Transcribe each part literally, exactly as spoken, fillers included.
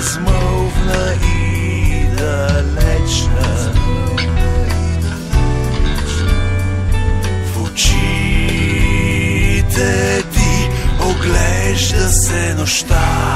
безмълвна и далечна. В очите ти оглежда се нощта.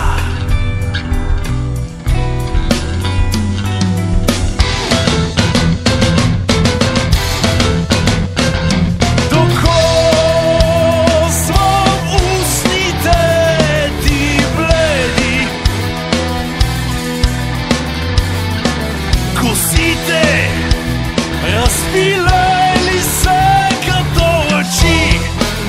Косите разпилели се като лъчи.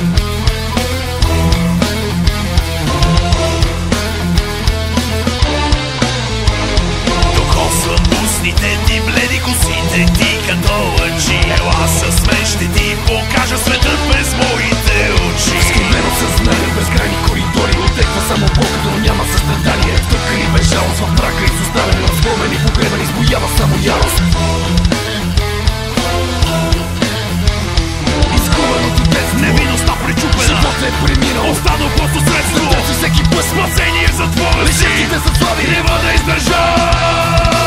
Докосвам устните ти, бледи косите ти като лъчи. Ела с мен, ще ти покажа светът без моите очи. Скривено съзнание, безкрайни коридори, отеква само болка, но няма състрадание. Стъпкани безжалост в мрака, изоставени в спомени, погребани, сбоява само ярост. Изгубеното детство, невинността пречупена, животът е преминал, останал просто средство. Сърдето всеки път спасение в затвора си, лишените са слави, трябва да издържа.